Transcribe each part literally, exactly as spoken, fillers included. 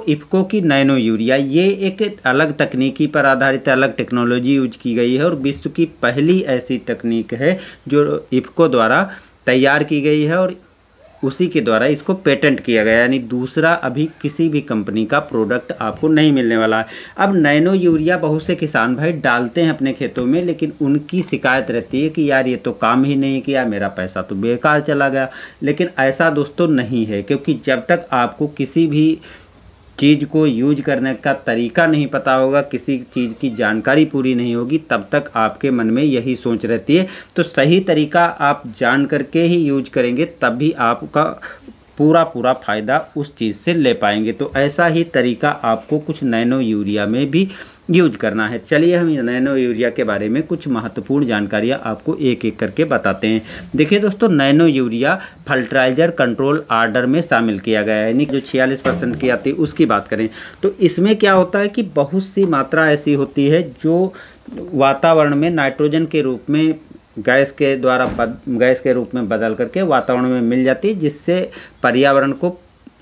इफ़को की nano urea ये एक अलग तकनीकी पर आधारित अलग टेक्नोलॉजी यूज की गई है और विश्व की पहली ऐसी तकनीक है जो इफ़को द्वारा तैयार की गई है और उसी के द्वारा इसको पेटेंट किया गया, यानी दूसरा अभी किसी भी कंपनी का प्रोडक्ट आपको नहीं मिलने वाला है। अब नैनो यूरिया बहुत से किसान भाई डालते हैं अपने खेतों में, लेकिन उनकी शिकायत रहती है कि यार ये तो काम ही नहीं किया, मेरा पैसा तो बेकार चला गया। लेकिन ऐसा दोस्तों नहीं है, क्योंकि जब तक आपको किसी भी चीज़ को यूज करने का तरीका नहीं पता होगा, किसी चीज़ की जानकारी पूरी नहीं होगी, तब तक आपके मन में यही सोच रहती है। तो सही तरीका आप जान करके ही यूज करेंगे, तब भी आपका पूरा पूरा फ़ायदा उस चीज़ से ले पाएंगे। तो ऐसा ही तरीका आपको कुछ नैनो यूरिया में भी यूज करना है। चलिए हम नैनो यूरिया के बारे में कुछ महत्वपूर्ण जानकारियाँ आपको एक एक करके बताते हैं। देखिए दोस्तों, nano urea fertiliser control order में शामिल किया गया है, यानी जो छियालीस परसेंट की आती है उसकी बात करें तो इसमें क्या होता है कि बहुत सी मात्रा ऐसी होती है जो वातावरण में नाइट्रोजन के रूप में गैस के द्वारा गैस के रूप में बदल करके वातावरण में मिल जाती है, जिससे पर्यावरण को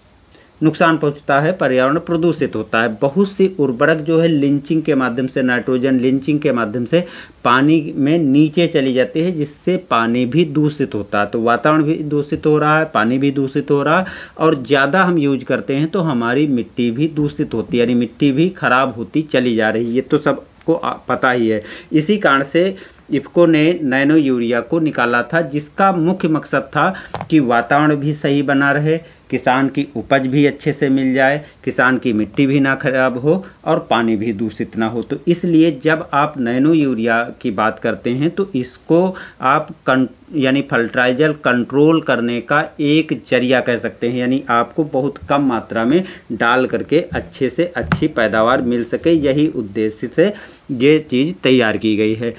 नुकसान पहुंचता है, पर्यावरण प्रदूषित होता है। बहुत सी उर्वरक जो है लिंचिंग के माध्यम से, नाइट्रोजन लिंचिंग के माध्यम से पानी में नीचे चली जाती है, जिससे पानी भी दूषित होता है। तो वातावरण भी दूषित हो रहा है, पानी भी दूषित हो रहा है, और ज़्यादा हम यूज करते हैं तो हमारी मिट्टी भी दूषित होती है, यानी मिट्टी भी खराब होती चली जा रही है। ये तो सबको पता ही है। इसी कारण से इफ़को ने नैनो यूरिया को निकाला था, जिसका मुख्य मकसद था कि वातावरण भी सही बना रहे, किसान की उपज भी अच्छे से मिल जाए, किसान की मिट्टी भी ना खराब हो और पानी भी दूषित ना हो। तो इसलिए जब आप नैनो यूरिया की बात करते हैं तो इसको आप कं यानी फर्टिलाइजर कंट्रोल करने का एक जरिया कह सकते हैं, यानी आपको बहुत कम मात्रा में डाल करके अच्छे से अच्छी पैदावार मिल सके, यही उद्देश्य से ये चीज़ तैयार की गई है।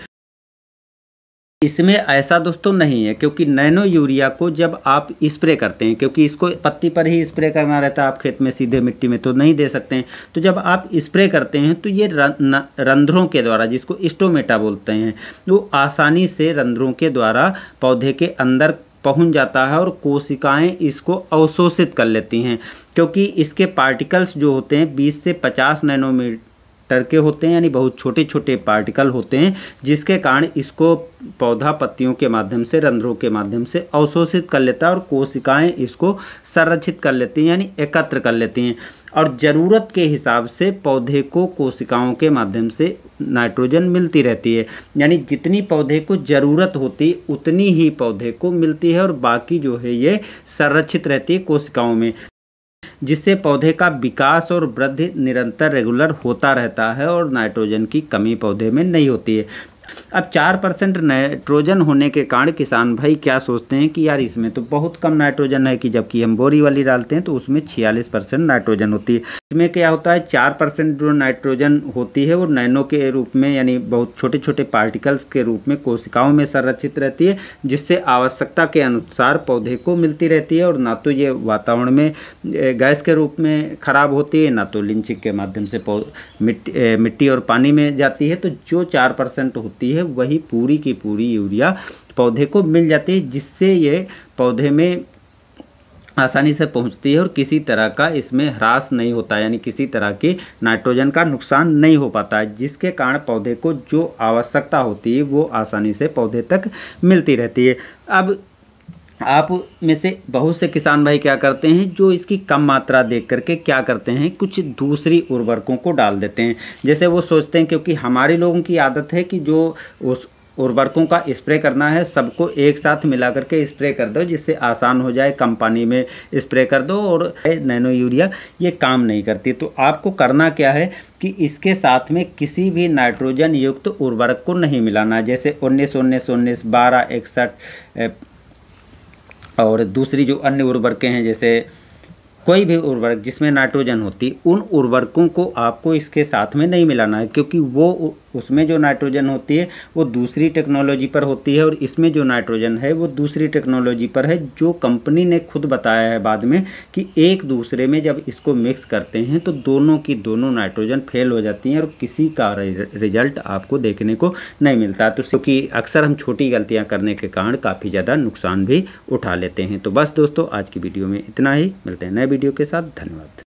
इसमें ऐसा दोस्तों नहीं है, क्योंकि नैनो यूरिया को जब आप स्प्रे करते हैं, क्योंकि इसको पत्ती पर ही स्प्रे करना रहता है, आप खेत में सीधे मिट्टी में तो नहीं दे सकते हैं, तो जब आप स्प्रे करते हैं तो ये रंध्रों के द्वारा, जिसको स्टोमेटा बोलते हैं, वो आसानी से रंध्रों के द्वारा पौधे के अंदर पहुंच जाता है और कोशिकाएं इसको अवशोषित कर लेती हैं, क्योंकि इसके पार्टिकल्स जो होते हैं बीस से पचास नैनोमीटर के होते हैं, यानी बहुत छोटे छोटे पार्टिकल होते हैं, जिसके कारण इसको पौधा पत्तियों के माध्यम से, रंध्रों के माध्यम से अवशोषित कर लेता है और कोशिकाएं इसको संरक्षित कर लेती हैं, यानी एकत्र कर लेती हैं, और ज़रूरत के हिसाब से पौधे को कोशिकाओं के माध्यम से नाइट्रोजन मिलती रहती है, यानी जितनी पौधे को ज़रूरत होती उतनी ही पौधे को मिलती है, और बाकी जो है ये संरक्षित रहती है कोशिकाओं में, जिससे पौधे का विकास और वृद्धि निरंतर रेगुलर होता रहता है और नाइट्रोजन की कमी पौधे में नहीं होती है। अब चार परसेंट नाइट्रोजन होने के कारण किसान भाई क्या सोचते हैं कि यार इसमें तो बहुत कम नाइट्रोजन है, कि जबकि हम बोरी वाली डालते हैं तो उसमें छियालीस परसेंट नाइट्रोजन होती है। इसमें क्या होता है, चार परसेंट जो नाइट्रोजन होती है वो नैनो के रूप में, यानी बहुत छोटे छोटे पार्टिकल्स के रूप में कोशिकाओं में संरक्षित रहती है, जिससे आवश्यकता के अनुसार पौधे को मिलती रहती है, और ना तो ये वातावरण में गैस के रूप में खराब होती है, ना तो लिंचिंग के माध्यम से मिट्टी मिट्टी और पानी में जाती है। तो जो चार परसेंट होती है वही पूरी की पूरी यूरिया पौधे को मिल जाती है, जिससे ये पौधे में आसानी से पहुंचती है और किसी तरह का इसमें ह्रास नहीं होता, यानी किसी तरह की नाइट्रोजन का नुकसान नहीं हो पाता है, जिसके कारण पौधे को जो आवश्यकता होती है वो आसानी से पौधे तक मिलती रहती है। अब आप में से बहुत से किसान भाई क्या करते हैं, जो इसकी कम मात्रा देख करके क्या करते हैं, कुछ दूसरी उर्वरकों को डाल देते हैं। जैसे वो सोचते हैं, क्योंकि हमारे लोगों की आदत है कि जो उस उर्वरकों का स्प्रे करना है सबको एक साथ मिला करके स्प्रे कर दो, जिससे आसान हो जाए, कम पानी में स्प्रे कर दो, और नैनो यूरिया ये काम नहीं करती। तो आपको करना क्या है कि इसके साथ में किसी भी नाइट्रोजन युक्त उर्वरक को नहीं मिलाना, जैसे उन्नीस उन्नीस उन्नीस बारह इकसठ और दूसरी जो अन्य उर्वरकें हैं, जैसे कोई भी उर्वरक जिसमें नाइट्रोजन होती, उन उर्वरकों को आपको इसके साथ में नहीं मिलाना है, क्योंकि वो उसमें जो नाइट्रोजन होती है वो दूसरी टेक्नोलॉजी पर होती है, और इसमें जो नाइट्रोजन है वो दूसरी टेक्नोलॉजी पर है, जो कंपनी ने खुद बताया है बाद में कि एक दूसरे में जब इसको मिक्स करते हैं तो दोनों की दोनों नाइट्रोजन फेल हो जाती हैं और किसी का रिजल्ट आपको देखने को नहीं मिलता। तो क्योंकि अक्सर हम छोटी गलतियाँ करने के कारण काफ़ी ज़्यादा नुकसान भी उठा लेते हैं। तो बस दोस्तों, आज की वीडियो में इतना ही, मिलते हैं नए वीडियो के साथ। धन्यवाद।